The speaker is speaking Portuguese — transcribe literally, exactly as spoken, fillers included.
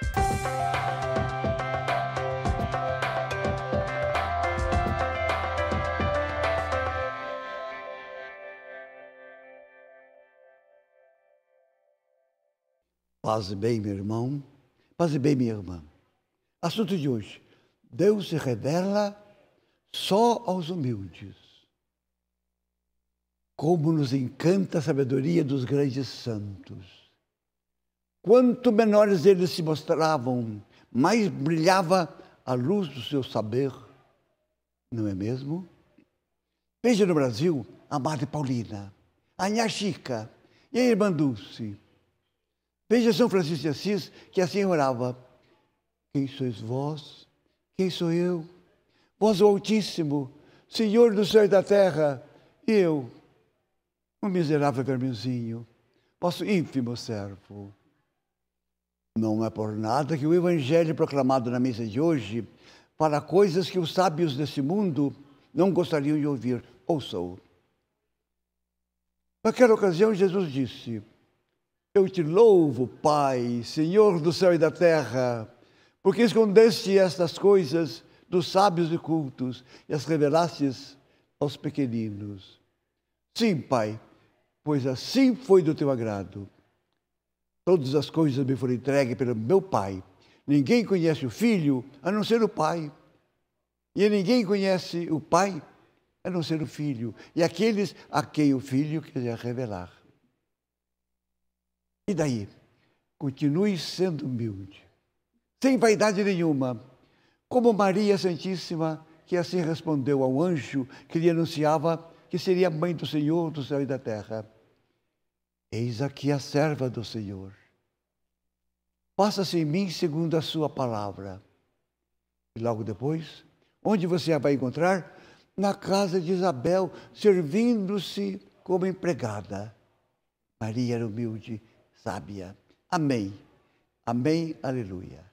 Paz e bem, meu irmão. Paz e bem, minha irmã. Assunto de hoje. Deus se revela só aos humildes. Como nos encanta a sabedoria dos grandes santos. Quanto menores eles se mostravam, mais brilhava a luz do seu saber. Não é mesmo? Veja no Brasil a Madre Paulina, a Nhá Chica e a Irmã Dulce. Veja São Francisco de Assis, que assim orava: quem sois vós? Quem sou eu? Vós o Altíssimo, Senhor do céu e da terra, e eu, um miserável vermezinho, vosso ínfimo servo. Não é por nada que o Evangelho proclamado na missa de hoje fala coisas que os sábios desse mundo não gostariam de ouvir. Ouçam. Naquela ocasião, Jesus disse: eu te louvo, Pai, Senhor do céu e da terra, porque escondeste estas coisas dos sábios e cultos e as revelastes aos pequeninos. Sim, Pai, pois assim foi do teu agrado. Todas as coisas me foram entregues pelo meu Pai. Ninguém conhece o Filho a não ser o Pai. E ninguém conhece o Pai a não ser o Filho. E aqueles a quem o Filho quiser revelar. E daí? Continue sendo humilde, sem vaidade nenhuma, como Maria Santíssima, que assim respondeu ao anjo que lhe anunciava que seria mãe do Senhor do céu e da terra: eis aqui a serva do Senhor. Faça-se em mim segundo a sua palavra. E logo depois, onde você a vai encontrar? Na casa de Isabel, servindo-se como empregada. Maria era humilde, sábia. Amém. Amém. Aleluia.